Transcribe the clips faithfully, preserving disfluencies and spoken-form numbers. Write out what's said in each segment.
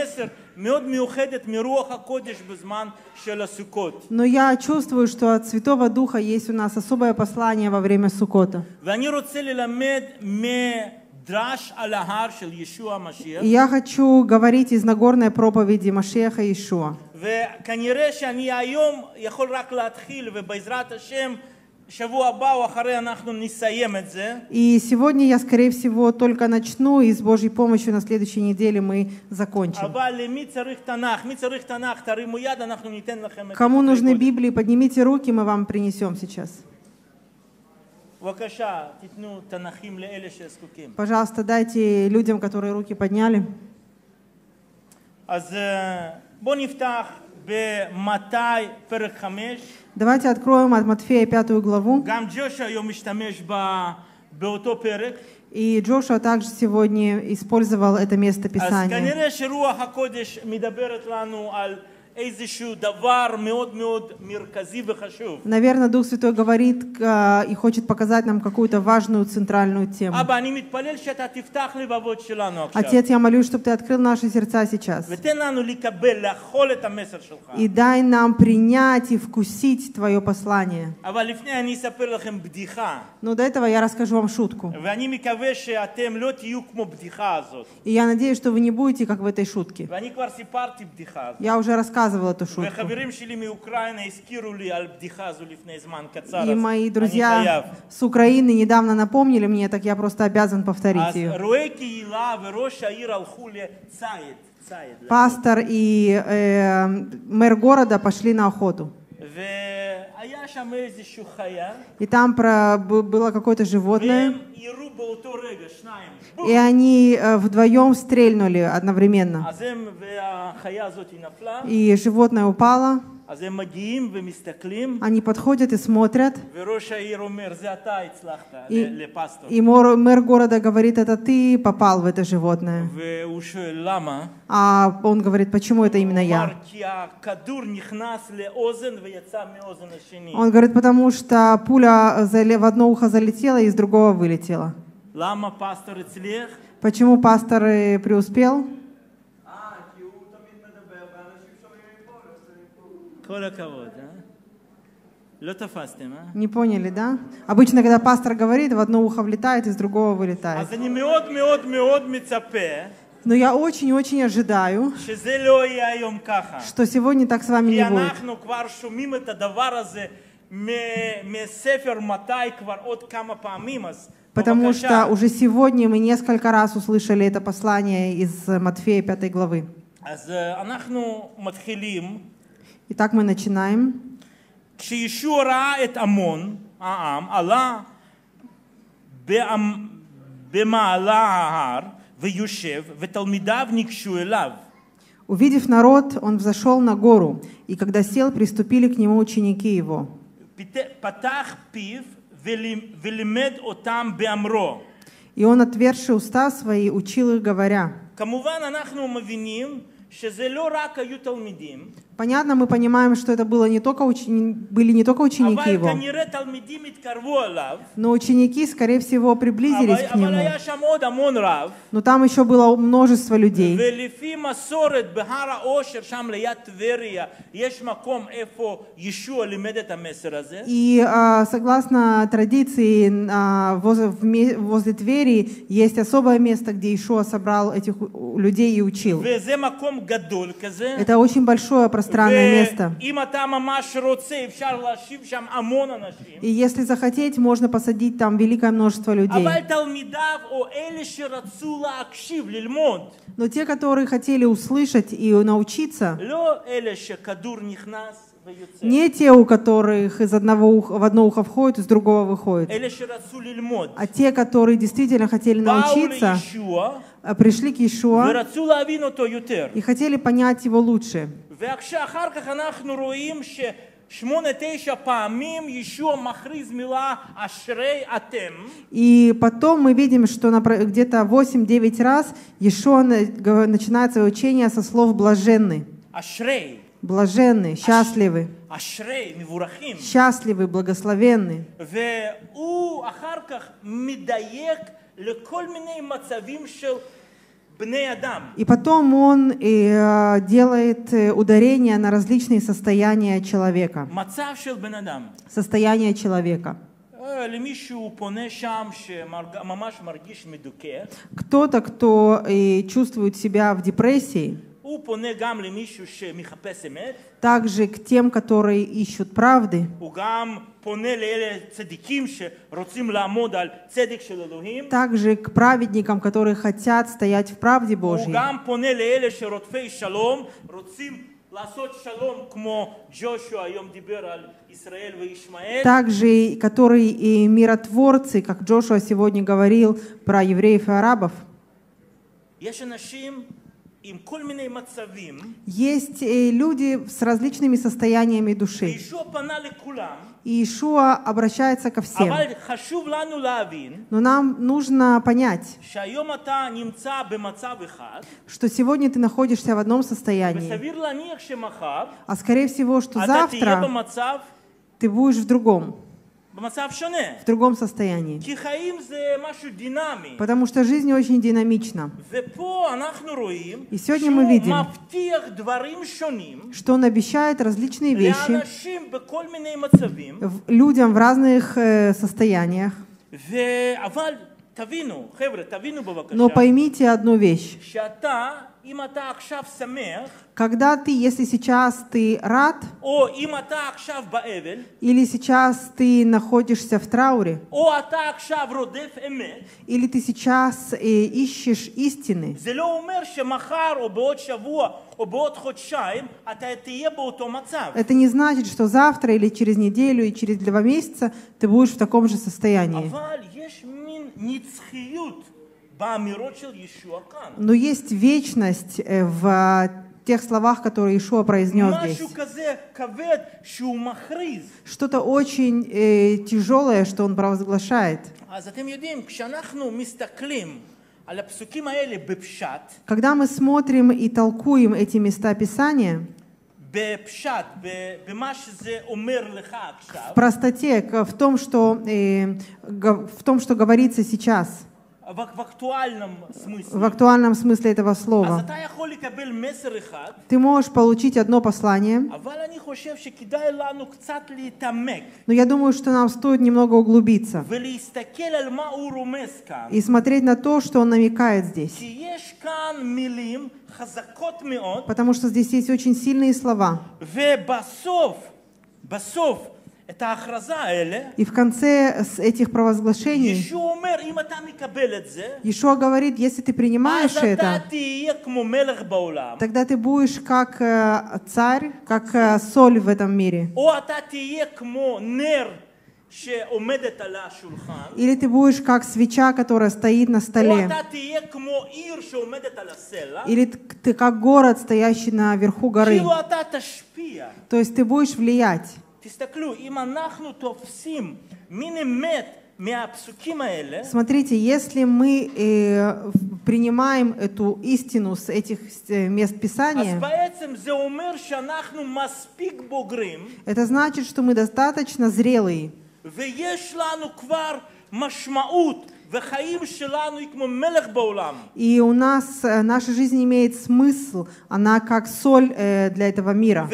Но я чувствую, что от Святого Духа есть у нас особое послание во время Суккота. И я хочу говорить из Нагорной проповеди Машиаха Иешуа. И сегодня я, скорее всего, только начну, и с Божьей помощью на следующей неделе мы закончим. Кому нужны Библии, поднимите руки, мы вам принесем сейчас. Пожалуйста, дайте людям, которые руки подняли. Давайте откроем от Матфея пятую главу. И Джошуа также сегодня использовал это место Писания. Наверное, Дух Святой говорит и хочет показать нам какую-то важную центральную тему. Отец, я молюсь, чтобы Ты открыл наши сердца сейчас. И дай нам принять и вкусить Твое послание. Но до этого я расскажу вам шутку. И я надеюсь, что вы не будете как в этой шутке. Я уже рассказывал эту шутку. И мои друзья с Украины недавно напомнили мне, так я просто обязан повторить ее. Пастор и э, мэр города пошли на охоту. И там про, было какое-то животное. И они э, вдвоем стрельнули одновременно. И животное упало. Они подходят и смотрят. И, и мэр города говорит, это ты попал в это животное. А он говорит, почему это именно я? Он говорит, потому что пуля в одно ухо залетела и из другого вылетела. Почему пастор преуспел? Не поняли, да? Обычно, когда пастор говорит, в одно ухо влетает, из другого вылетает. Но я очень-очень ожидаю, что сегодня так с вами не будет. Потому что уже сегодня мы несколько раз услышали это послание из Матфея пятой главы. Итак, мы начинаем. Увидев народ, он взошел на гору, и когда сел, приступили к нему ученики его. И он, отверши уста свои, учил их, говоря. Понятно, мы понимаем, что это было не только учени... были не только ученики его, но ученики, скорее всего, приблизились к нему. Но там еще было множество людей. И а, согласно традиции, а, возле, возле Твери есть особое место, где Иешуа собрал этих людей и учил. Это очень большое пространство. Странное место. И если захотеть, можно посадить там великое множество людей. Но те, которые хотели услышать и научиться, не те, у которых из одного уха, в одно ухо входит, из другого выходит, а те, которые действительно хотели научиться, пришли к Иешуа и хотели понять его лучше. И потом мы видим, что где-то восемь-девять раз Иешуа начинает свое учение со слов «блаженны». Блаженны, счастливы. Счастливы, благословенны. И потом он и, делает ударение на различные состояния человека. Состояние человека. Кто-то, кто и чувствует себя в депрессии, также к тем, которые ищут правды, также к праведникам, которые хотят стоять в правде Божьей, также которые и миротворцы, как Джошуа сегодня говорил про евреев и арабов. Есть люди с различными состояниями души. И Иешуа обращается ко всем. Но нам нужно понять, что сегодня ты находишься в одном состоянии, а скорее всего, что завтра ты будешь в другом. В другом состоянии. Потому что жизнь очень динамична. И сегодня мы видим, что Он обещает различные вещи людям в разных э, состояниях. Но поймите одну вещь. Когда ты, если сейчас ты рад, или сейчас ты находишься в трауре, или ты сейчас э, ищешь истины, это не значит, что завтра или через неделю и через два месяца ты будешь в таком же состоянии. Но есть вечность в тех словах, которые Иешуа произнес здесь. Что-то очень э, тяжелое, что Он провозглашает. Когда мы смотрим и толкуем эти места Писания, в простоте, в том, что, э, в том, что говорится сейчас, в актуальном смысле, в актуальном смысле этого слова, ты можешь получить одно послание, но я думаю, что нам стоит немного углубиться и смотреть на то, что он намекает здесь. Потому что здесь есть очень сильные слова. И в конце этих провозглашений Иешуа говорит, если ты принимаешь это, тогда ты будешь как царь, как соль в этом мире. Или ты будешь как свеча, которая стоит на столе. Или ты как город, стоящий на верху горы. То есть ты будешь влиять. Смотрите, если мы э, принимаем эту истину с этих мест Писания, это значит, что мы достаточно зрелые. И у нас наша жизнь имеет смысл, она как соль э, для этого мира.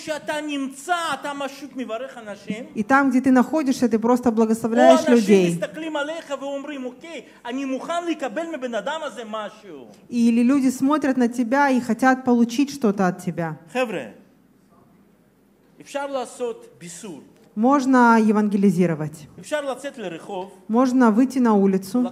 И там, где ты находишься, ты просто благословляешь людей. Или люди смотрят на тебя и хотят получить что-то от тебя. Можно евангелизировать. Можно выйти на улицу,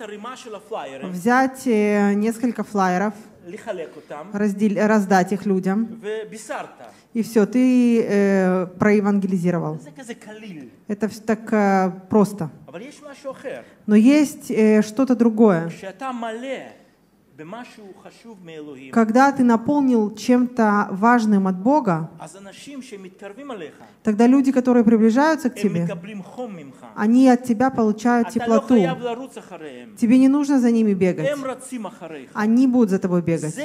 взять несколько флаеров, раздел, раздать их людям, и все, ты э, проевангелизировал. Это так э, просто. Но есть э, что-то другое. Когда ты наполнил чем-то важным от Бога, тогда люди, которые приближаются к тебе, они от тебя получают теплоту. Тебе не нужно за ними бегать. Они будут за тобой бегать.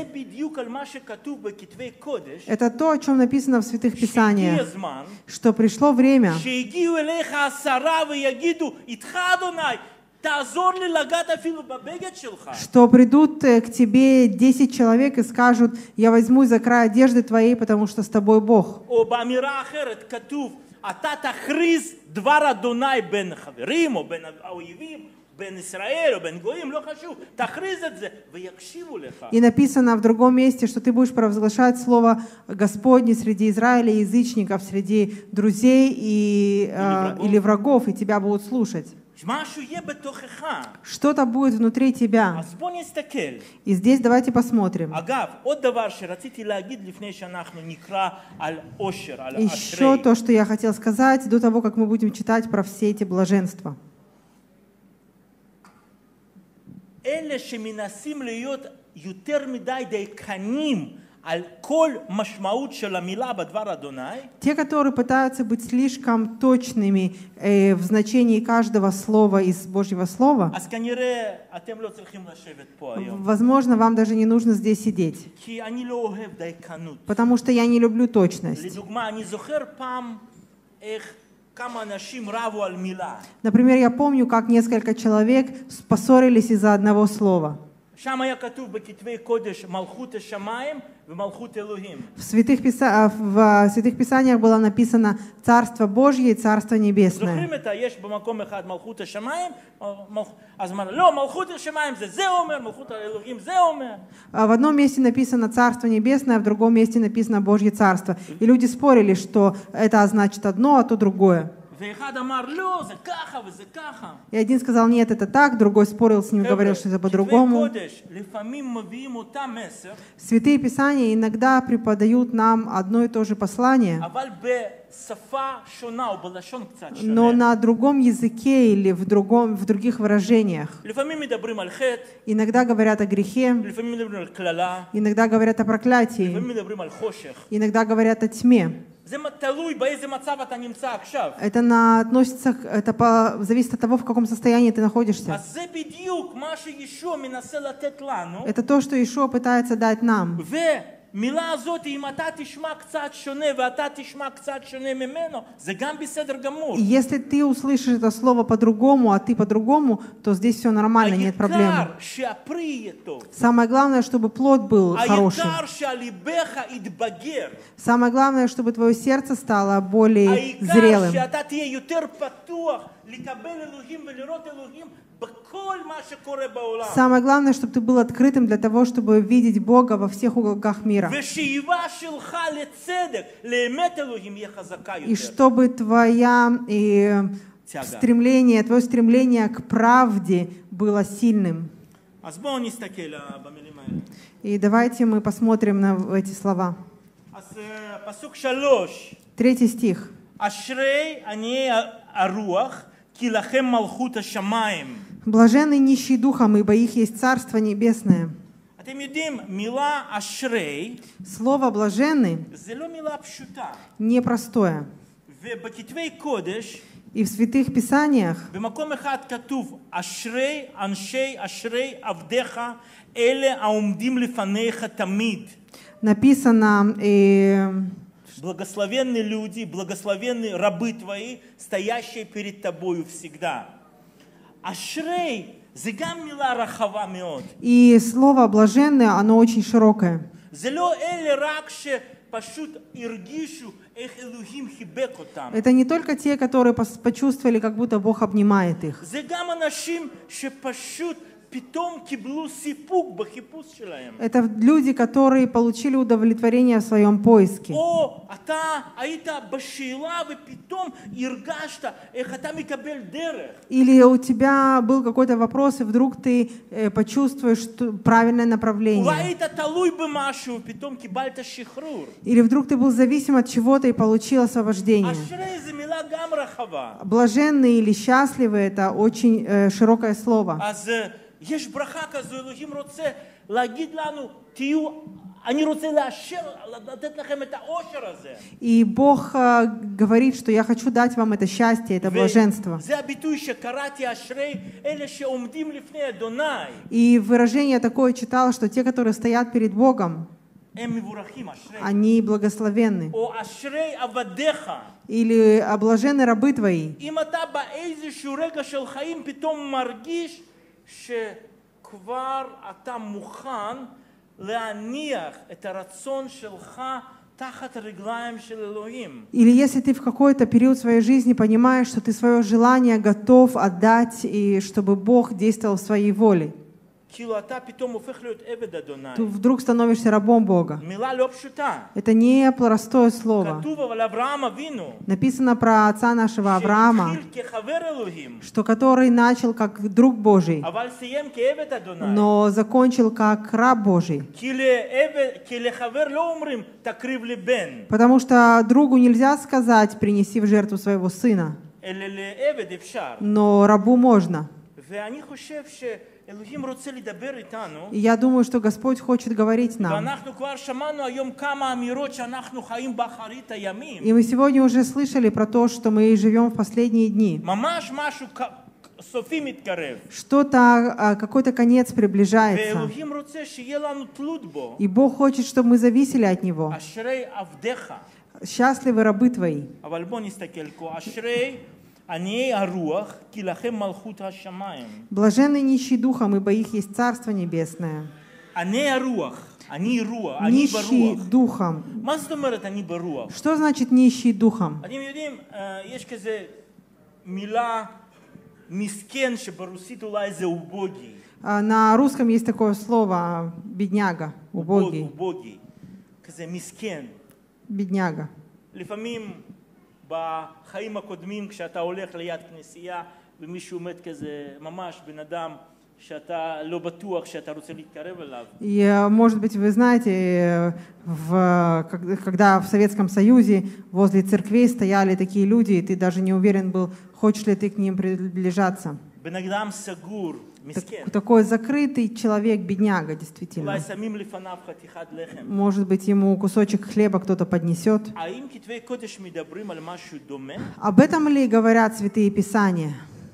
Это то, о чем написано в Святых Писаниях, что пришло время, что придут к тебе десять человек и скажут: я возьму за край одежды твоей, потому что с тобой Бог. И написано в другом месте, что ты будешь провозглашать слово Господне среди Израиля и язычников, среди друзей и, э, или врагов, и тебя будут слушать. Что-то будет внутри тебя. И здесь давайте посмотрим. Еще то, что я хотел сказать до того, как мы будем читать про все эти блаженства. Те, которые пытаются быть слишком точными э, в значении каждого слова из Божьего Слова, возможно, вам даже не нужно здесь сидеть, потому что я не люблю точность. Например, я помню, как несколько человек поссорились из-за одного слова. В святых, писа... в святых Писаниях было написано Царство Божье и Царство Небесное. В одном месте написано Царство Небесное, а в другом месте написано Божье Царство. И люди спорили, что это значит одно, а то другое. И один сказал: нет, это так, другой спорил с ним, говорил, что это по-другому. Святые Писания иногда преподают нам одно и то же послание, но на другом языке или в, другом, в других выражениях. Иногда говорят о грехе, иногда говорят о проклятии, иногда говорят о тьме. Это на, относится, это по, зависит от того, в каком состоянии ты находишься. Это то, что Иешуа пытается дать нам. И если ты услышишь это слово по-другому, а ты по-другому, то здесь все нормально, нет проблем. Самое главное, чтобы плод был хороший. Самое главное, чтобы твое сердце стало более зрелым. Самое главное, чтобы ты был открытым для того, чтобы видеть Бога во всех уголках мира. И чтобы твоя и, стремление, твое стремление к правде было сильным. И давайте мы посмотрим на эти слова. Третий стих. Блаженны нищие духом, ибо их есть Царство Небесное. Слово «блаженный» непростое. И в Святых Писаниях написано... Э, благословенные люди, благословенные рабы твои, стоящие перед тобою всегда. Ашрей, зигам мила рахава меод. И слово «блаженный», оно очень широкое. Это не только те, которые почувствовали, как будто Бог обнимает их. Это люди, которые получили удовлетворение в своем поиске. Или у тебя был какой-то вопрос, и вдруг ты почувствуешь правильное направление. Или вдруг ты был зависим от чего-то и получил освобождение. Блаженный или счастливый — это очень э, широкое слово. יש ברכה כזו, אלוהים רוצה להגיד לנו, תהיו, אני רוצה לאשר, לתת לכם את האושר הזה. И Бог uh, говорит, что я хочу дать вам это счастье, это блаженство. זה הביטוי שקראתי אשרי אלה שעומדים לפני אדוני. И выражение такое читал, что те, которые стоят перед Богом, они благословенны. Или блаженны рабы твои. Или если ты в какой-то период своей жизни понимаешь, что ты свое желание готов отдать, и чтобы Бог действовал в своей воле, ты вдруг становишься рабом Бога. Это не простое слово. Написано про отца нашего Авраама, что который начал как друг Божий, но закончил как раб Божий. Потому что другу нельзя сказать: принеси в жертву своего сына, но рабу можно. И я думаю, что Господь хочет говорить нам. И мы сегодня уже слышали про то, что мы живем в последние дни. Что-то, какой-то конец приближается. И Бог хочет, чтобы мы зависели от Него. Счастливы рабы Твои. Блаженны нищие духом, ибо их есть Царство Небесное. Нищие духом. Что значит нищий духом? На русском есть такое слово бедняга, убогий. Бедняга. בחיים הקודמים, כשאתה הולך ליד כנסייה ומישהו עומד כזה, ממש בן אדם שאתה לא בטוח שאתה רוצה להתקרב אליו. И, может быть, вы знаете, в, когда в Советском Союзе возле церквей стояли такие люди, и ты даже не уверен был, хочешь ли ты к ним приближаться. בן אדם סגור. Так, такой закрытый человек, бедняга, действительно. Может быть, ему кусочек хлеба кто-то поднесет. Об этом ли говорят Святые Писания?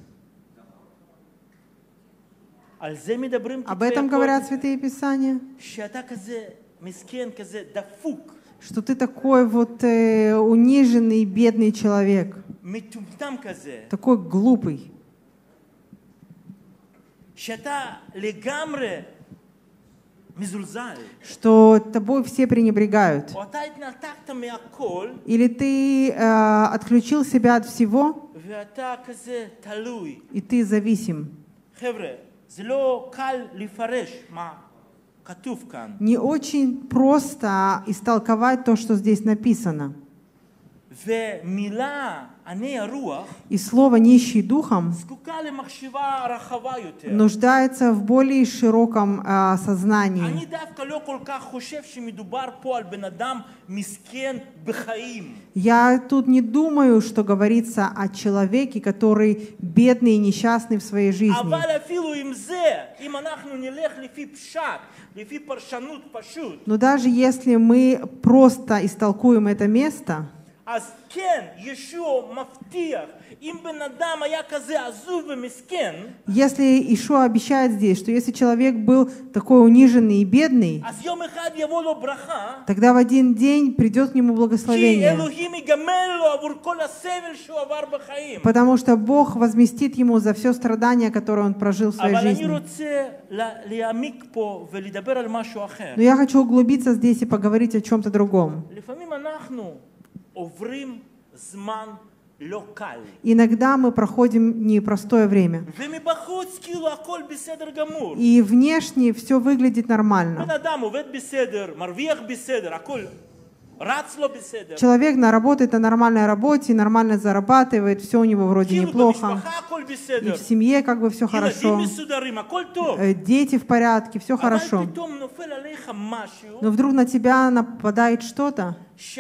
Об этом говорят Святые Писания? Что ты такой вот э, униженный, бедный человек. Такой глупый. Что тобой все пренебрегают. Или ты э, отключил себя от всего, и ты зависим. Не очень просто истолковать то, что здесь написано. И слово «нищий духом» нуждается в более широком э, сознании. Я тут не думаю, что говорится о человеке, который бедный и несчастный в своей жизни. Но даже если мы просто истолкуем это место, если Иешуа обещает здесь, что если человек был такой униженный и бедный, тогда в один день придет к нему благословение. Потому что Бог возместит ему за все страдания, которые он прожил в своей жизни. Но я хочу углубиться здесь и поговорить о чем-то другом. Иногда мы проходим непростое время. И внешне все выглядит нормально. Человек на работает на нормальной работе, нормально зарабатывает, все у него вроде неплохо. И в семье как бы все хорошо. Дети в порядке, все хорошо. Но вдруг на тебя нападает что-то,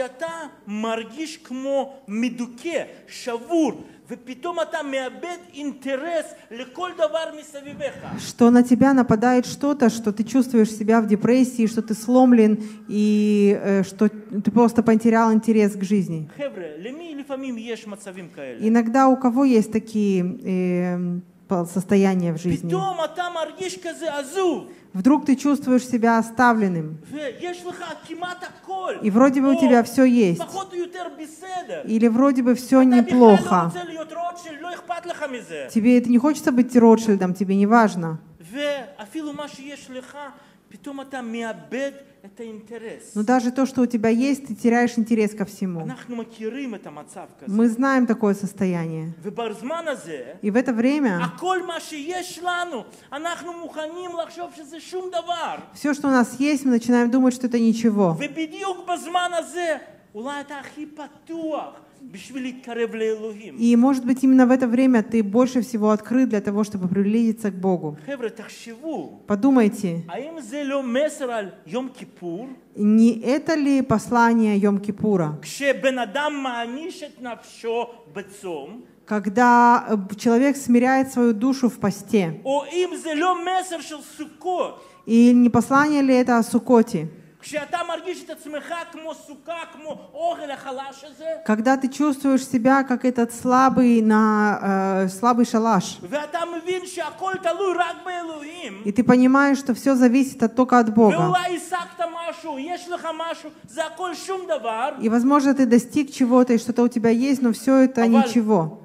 что на тебя нападает что-то, что ты чувствуешь себя в депрессии, что ты сломлен и э, что ты просто потерял интерес к жизни. Иногда у кого есть такие э, состояние в жизни. Вдруг ты чувствуешь себя оставленным. И вроде бы у тебя все есть. Или вроде бы все неплохо. Тебе это не хочется быть Ротшильдом, тебе не важно. Но даже то, что у тебя есть, ты теряешь интерес ко всему. Мы знаем такое состояние. И в это время все, что у нас есть, мы начинаем думать, что это ничего. И, может быть, именно в это время ты больше всего открыт для того, чтобы приблизиться к Богу. Подумайте, не это ли послание Йом-Кипура? Когда человек смиряет свою душу в посте. И не послание ли это о Суккоте? Когда ты чувствуешь себя как этот слабый, на, э, слабый шалаш, и ты понимаешь, что все зависит от, только от Бога, и, возможно, ты достиг чего-то, и что-то у тебя есть, но все это ничего.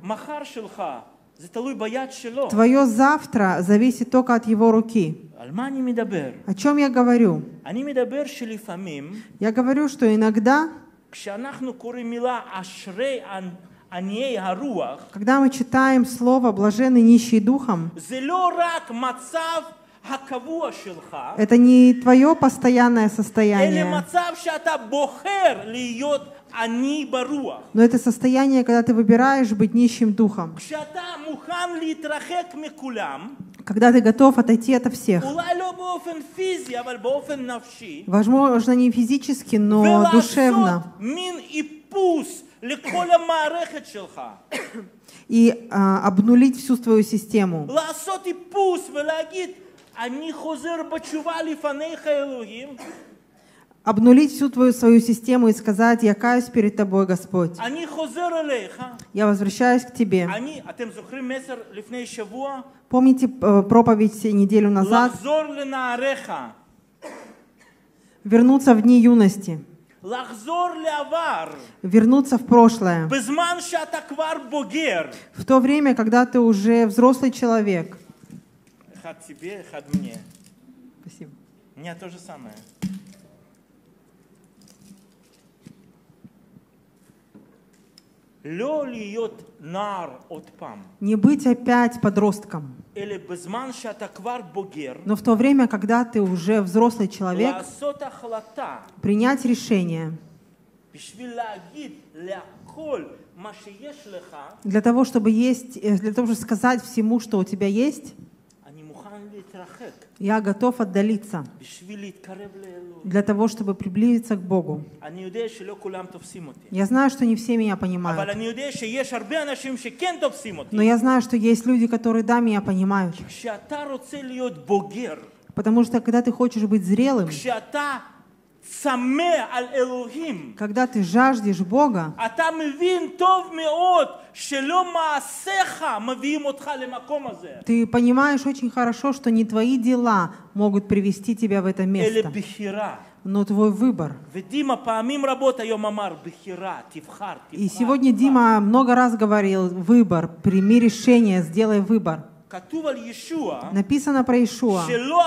Твое завтра зависит только от Его руки. О чем я говорю? Я говорю, что иногда, когда мы читаем слово «блаженный нищий духом», это не твое постоянное состояние, но это состояние, когда ты выбираешь быть нищим духом, когда ты готов отойти от всех. Возможно, не физически, но душевно. И а, обнулить всю твою систему. Обнулить всю твою свою систему и сказать: я каюсь перед тобой, Господь. Я возвращаюсь к тебе. Помните проповедь неделю назад? Вернуться в дни юности. Вернуться в прошлое. В то время, когда ты уже взрослый человек. Спасибо. У меня то же самое. Не быть опять подростком. Но в то время, когда ты уже взрослый человек, принять решение для того, чтобы есть, для того, чтобы сказать всему, что у тебя есть: я готов отдалиться для того, чтобы приблизиться к Богу. Я знаю, что не все меня понимают. Но я знаю, что есть люди, которые, да, меня понимают. Потому что, когда ты хочешь быть зрелым, когда ты жаждешь Бога, ты понимаешь очень хорошо, что не твои дела могут привести тебя в это место, но твой выбор. И сегодня Дима много раз говорил: выбор, прими решение, сделай выбор. Написано про Иешуа,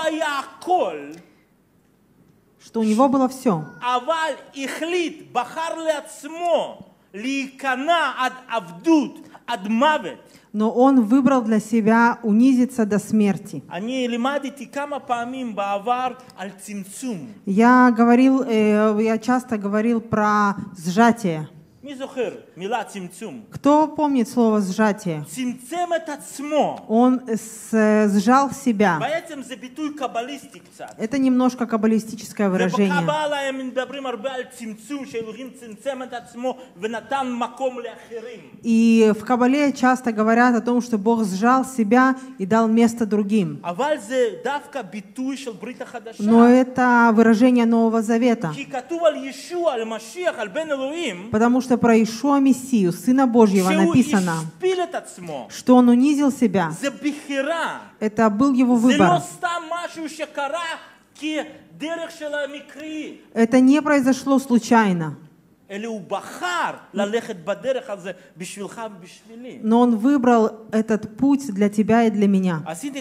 что у него было все. Но он выбрал для себя унизиться до смерти. Я говорил, э, я часто говорил про сжатие. Кто помнит слово «сжатие»? Он с, сжал себя. Это немножко каббалистическое выражение. И в Каббале часто говорят о том, что Бог сжал себя и дал место другим. Но это выражение Нового Завета. Потому что что про Иешуа Мессию, Сына Божьего, написано, что Он унизил себя. Это был Его выбор. Это не произошло случайно. Но Он выбрал этот путь для тебя и для меня.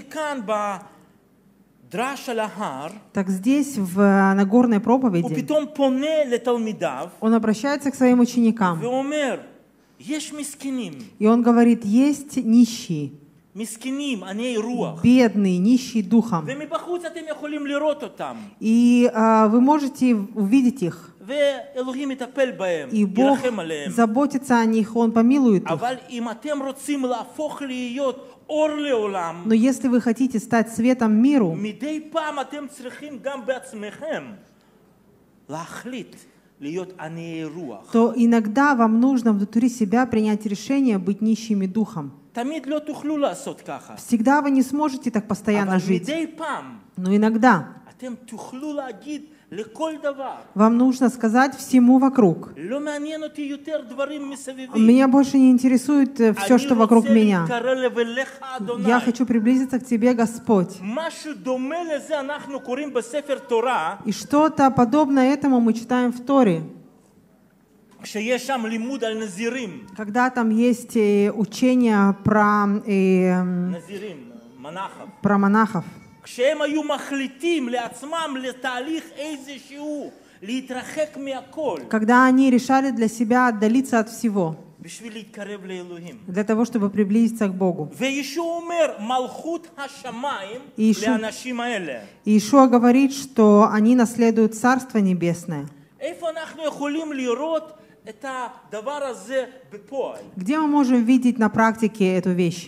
Так здесь, в Нагорной проповеди, Он обращается к своим ученикам. И Он говорит, есть нищие, бедные, нищие духом. И а, вы можете увидеть их. И Бог заботится о них, Он помилует их. Но если вы хотите стать светом миру, то иногда вам нужно внутри себя принять решение быть нищими духом. Всегда вы не сможете так постоянно жить. Но иногда вам нужно сказать всему вокруг: меня больше не интересует все, что вокруг меня. Я хочу приблизиться к Тебе, Господь. И что-то подобное этому мы читаем в Торе. Когда там есть учение про, э, про монахов. Когда они решали для себя отдалиться от всего, для того, чтобы приблизиться к Богу. И Иешуа говорит, что они наследуют Царство Небесное. Где мы можем видеть на практике эту вещь?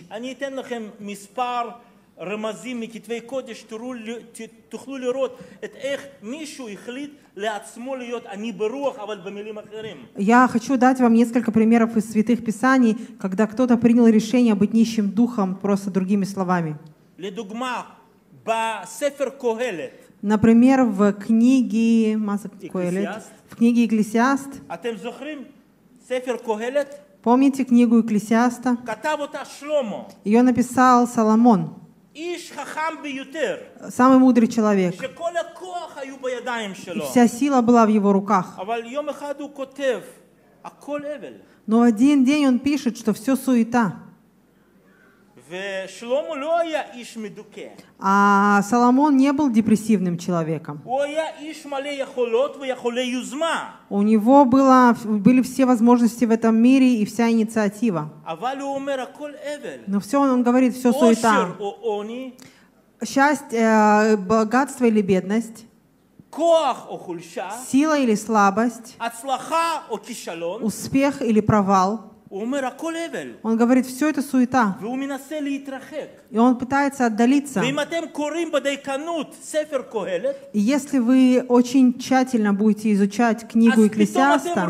Я хочу дать вам несколько примеров из Святых Писаний, когда кто-то принял решение быть нищим духом, просто другими словами. Например, в книге в книге Екклесиаст. Помните книгу Екклесиаста? Ее написал Соломон, самый мудрый человек. И вся сила была в его руках. Но один день он пишет, что все суета. А Соломон не был депрессивным человеком. У него было, были все возможности в этом мире и вся инициатива. Но все, он говорит, все суета. Счастье, богатство или бедность, сила или слабость, успех или провал. Он говорит, все это суета. И он пытается отдалиться. И если вы очень тщательно будете изучать книгу Екклесиаста,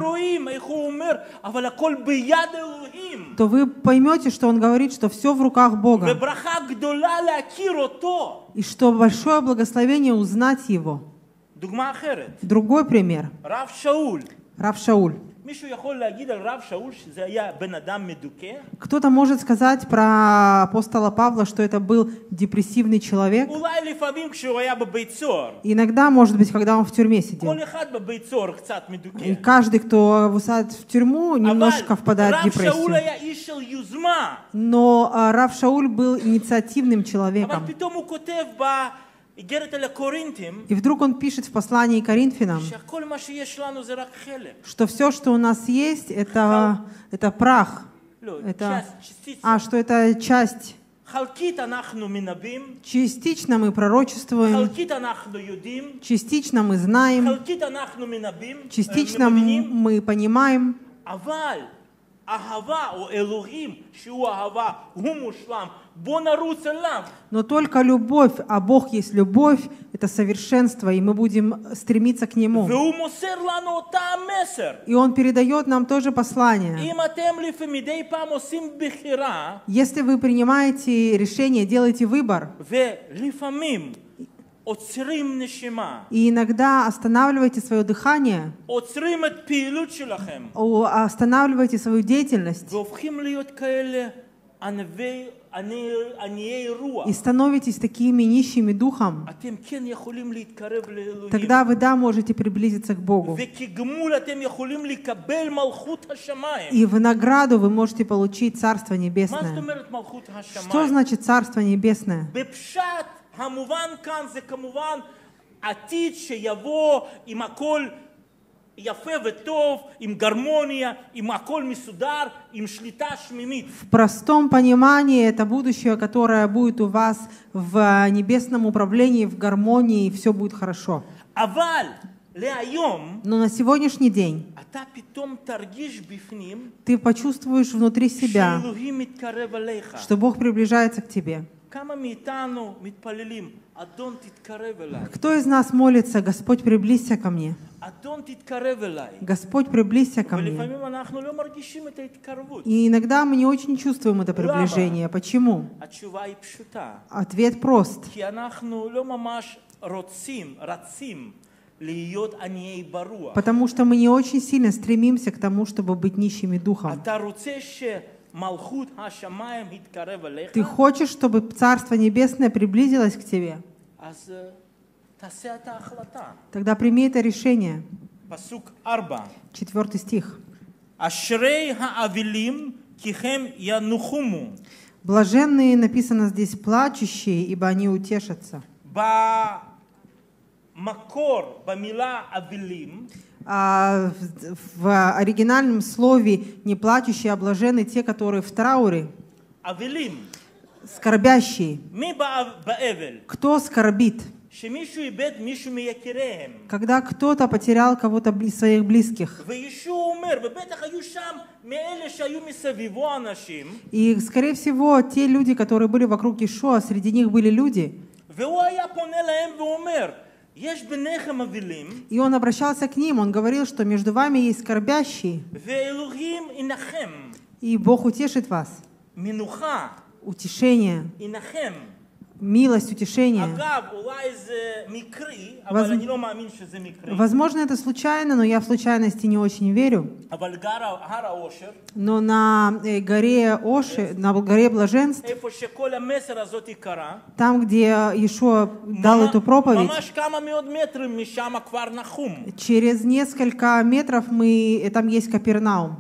то вы поймете, что он говорит, что все в руках Бога. И что большое благословение узнать Его. Другой пример. Рав Шауль. Кто-то может сказать про апостола Павла, что это был депрессивный человек. Иногда, может быть, когда он в тюрьме сидел. И каждый, кто высадит в тюрьму, немножко впадает в депрессию. Но Рав Шауль был инициативным человеком. И вдруг он пишет в послании к Коринфянам, что все, что у нас есть, это, это прах. Это, а, что это часть. Частично мы пророчествуем, частично мы знаем, частично мы понимаем. Но только любовь, а Бог есть любовь, это совершенство, и мы будем стремиться к Нему. И Он передает нам тоже послание. Если вы принимаете решение, делаете выбор, И иногда останавливайте свое дыхание, останавливайте свою деятельность и становитесь такими нищими духом. Тогда вы, да, можете приблизиться к Богу. И в награду вы можете получить Царство Небесное. Что значит Царство Небесное? המובן כאן זה כמובן עתיד שיבוא עם הכל יפה וטוב, עם גרמוניה, עם הכל מסודר, עם שליטה שמימית. В простом понимании это будущее, которое будет у вас в небесном управлении, в гармонии, и все будет хорошо. אבל להיום, но на сегодняшний день אתה פתאום תרגיש בפנים, ты почувствуешь внутри себя, שאלוהים מתקרב אליך. что Бог приближается к тебе. Кто из нас молится: Господь, приблизься ко мне? Господь, приблизься ко мне. И иногда мы не очень чувствуем это приближение. Почему? Ответ прост. Потому что мы не очень сильно стремимся к тому, чтобы быть нищими духом. Ты хочешь, чтобы Царство Небесное приблизилось к тебе? Тогда прими это решение. Четвертый стих. Блаженные, написано здесь, плачущие, ибо они утешатся. А в оригинальном слове не плачущие, а блаженны те, которые в трауре. Скорбящие. Кто скорбит? Когда кто-то потерял кого-то из своих близких. И, скорее всего, те люди, которые были вокруг Иешуа, среди них были люди. И он обращался к ним, он говорил, что между вами есть скорбящие, и Бог утешит вас. Утешение, милость, утешение. Воз... Возможно, это случайно, но я в случайности не очень верю. Но на горе Оши, на горе Блаженств, там, где Иешуа дал эту проповедь, через несколько метров мы, там есть Капернаум.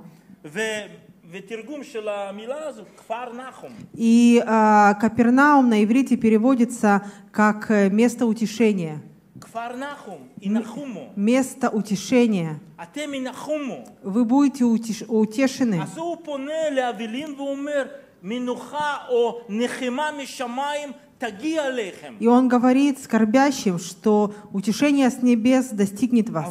И а, Капернаум на иврите переводится как место утешения. Место утешения. Вы будете утеш... утешены. И он говорит скорбящим, что утешение с небес достигнет вас.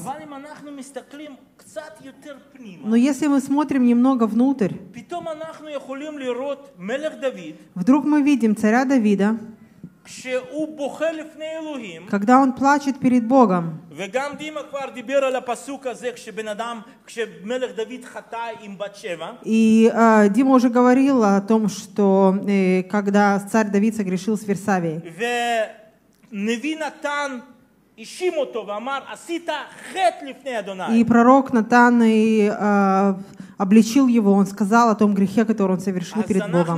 Но если мы смотрим немного внутрь, вдруг мы видим царя Давида, когда он плачет перед Богом. И э, Дима уже говорил о том, что э, когда царь Давид согрешил с Версавией. И пророк Натан и, э, обличил его, он сказал о том грехе, который он совершил перед Богом.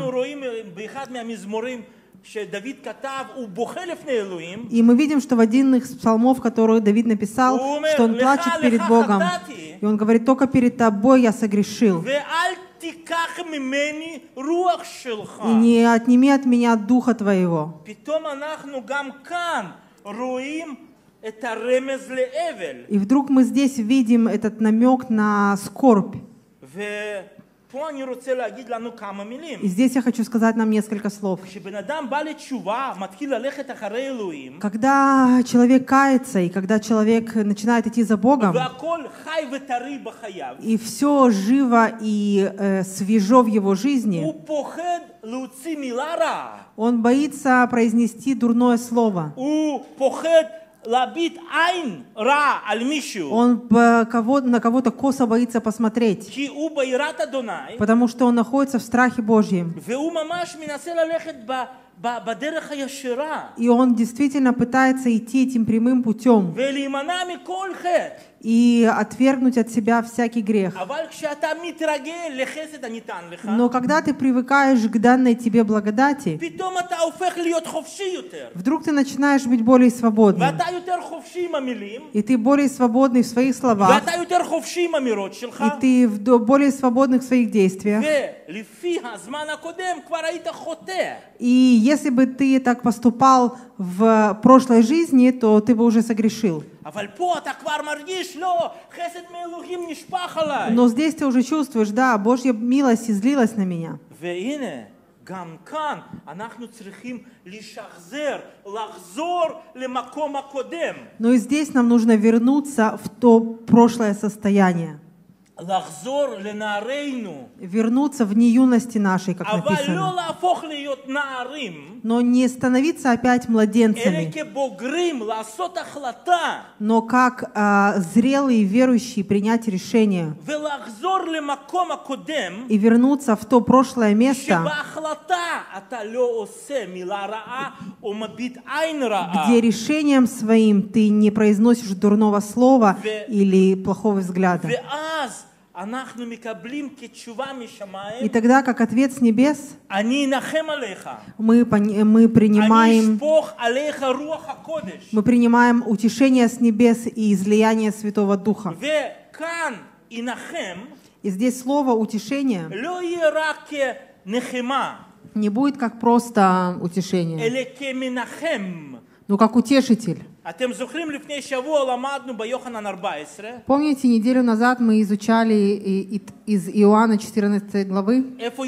И мы видим, что в один из псалмов, который Давид написал, что он плачет перед Богом. И он говорит: только перед тобой я согрешил. И не отними от меня духа твоего. И вдруг мы здесь видим этот намек на скорбь. И здесь я хочу сказать нам несколько слов. Когда человек кается, и когда человек начинает идти за Богом, и все живо и э, свежо в его жизни, он боится произнести дурное слово. Он кого, на кого-то косо боится посмотреть, потому что он находится в страхе Божьем. И он действительно пытается идти этим прямым путем и отвергнуть от себя всякий грех. Но когда ты привыкаешь к данной тебе благодати, вдруг ты начинаешь быть более свободным. И ты более свободный в своих словах. И ты более свободный в своих действиях. И если бы ты так поступал в прошлой жизни, то ты бы уже согрешил. Но здесь ты уже чувствуешь, да, Божья милость излилась на меня. Но и здесь нам нужно вернуться в то прошлое состояние. Вернуться в неюности нашей, как написано. Но не становиться опять младенцами, но как а, зрелые верующие принять решение и вернуться в то прошлое место, где решением своим ты не произносишь дурного слова или плохого взгляда. И тогда, как ответ с небес, мы, мы, принимаем, мы принимаем утешение с небес и излияние Святого Духа. И здесь слово «утешение» не будет как просто утешение, но как утешитель. Помните, неделю назад мы изучали из Иоанна четырнадцатой главы,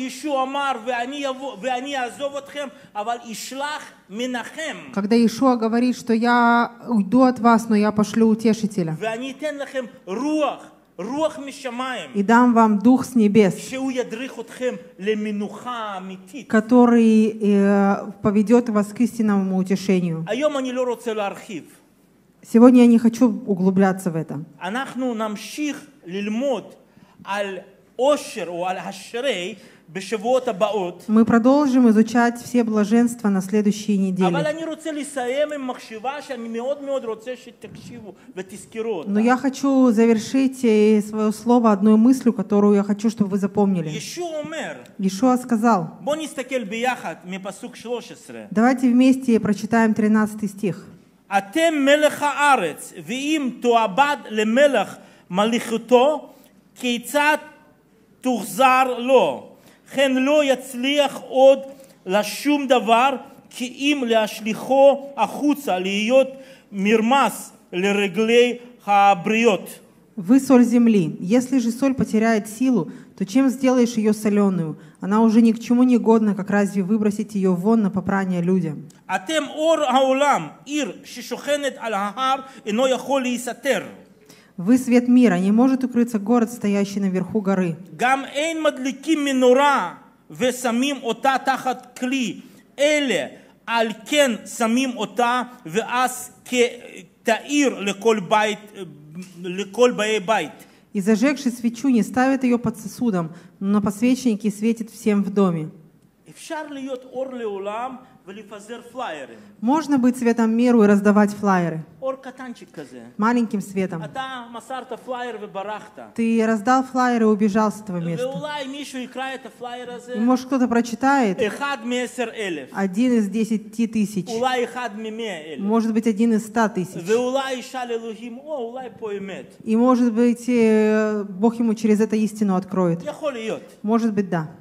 когда Иешуа говорит, что я уйду от вас, но я пошлю утешителя и дам вам Дух с небес, который э, поведет вас к истинному утешению. Сегодня я не хочу углубляться в это. Мы продолжим изучать все блаженства на следующей неделе. Но я хочу завершить свое слово одной мыслью, которую я хочу, чтобы вы запомнили. Иешуа сказал, давайте вместе прочитаем тринадцатый стих. אתם מלך הארץ, ואם תועבד למלך מליכותו, כיצד תוחזר לו? כן לא יצליח עוד לשום דבר, כי אם להשליחו החוצה, להיות מרמס לרגלי הבריות. Вы соль земли. Если же соль потеряет силу, то чем сделаешь ее соленую? Она уже ни к чему не годна, как разве выбросить ее вон на попрание людям? Вы свет мира, не может укрыться город, стоящий наверху горы. И зажегший свечу не ставит ее под сосудом, но на подсвечнике светит всем в доме. Можно быть светом миру и раздавать флаеры. Маленьким светом. Ты раздал флаеры и убежал с этого места. И может кто-то прочитает один из десяти тысяч. Может быть один из ста тысяч. И может быть Бог ему через это истину откроет. Может быть да.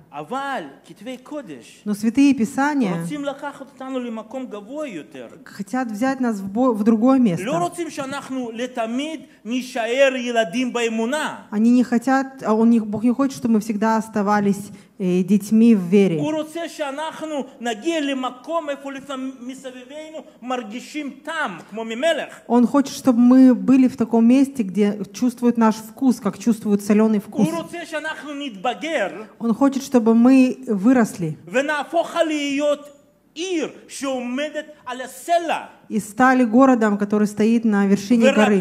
Но святые Писания хотят взять нас в, в другое место. Они не хотят, а он не, Бог не хочет, чтобы мы всегда оставались э, детьми в вере. Он хочет, чтобы мы были в таком месте, где чувствуют наш вкус, как чувствуют соленый вкус. Он хочет, чтобы мы выросли и стали городом, который стоит на вершине горы.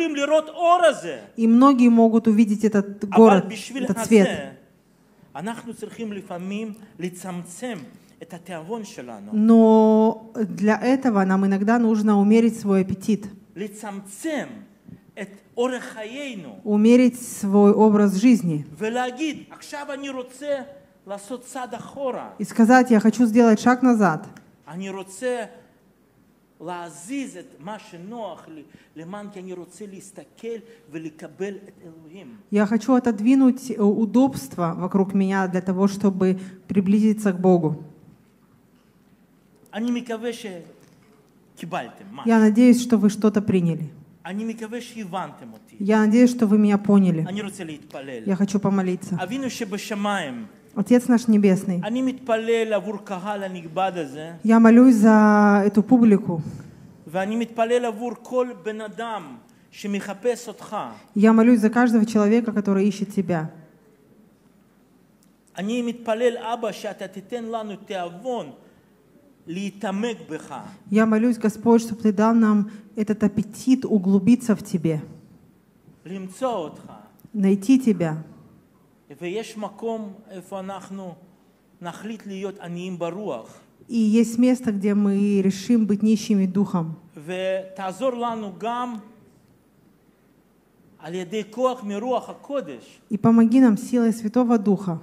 И многие могут увидеть этот город, этот свет. Но для этого нам иногда нужно умерить свой аппетит, умерить свой образ жизни и сказать: я хочу сделать шаг назад. Я хочу отодвинуть удобства вокруг меня для того, чтобы приблизиться к Богу. Я надеюсь, что вы что-то приняли. Я надеюсь, что вы меня поняли. Я хочу помолиться. Отец наш Небесный, я молюсь за эту публику. Я молюсь за каждого человека, который ищет Тебя. Я молюсь, Господь, чтобы Ты дал нам этот аппетит углубиться в Тебе, найти Тебя. И есть место, где мы решим быть нищими духом. И помоги нам силой Святого Духа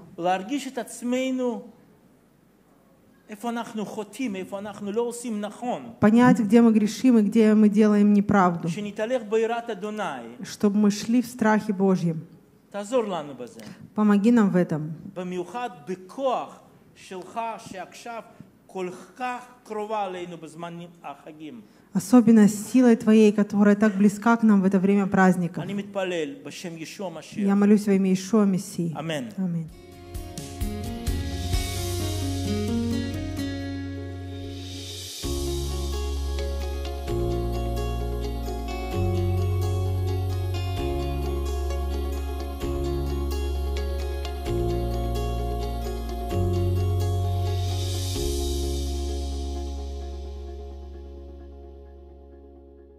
понять, где мы грешим и где мы делаем неправду, чтобы мы шли в страхе Божьем. Помоги нам в этом. Особенно силой Твоей, которая так близка к нам в это время праздника. Я молюсь во имя Иешуа Мессии. Аминь. Аминь.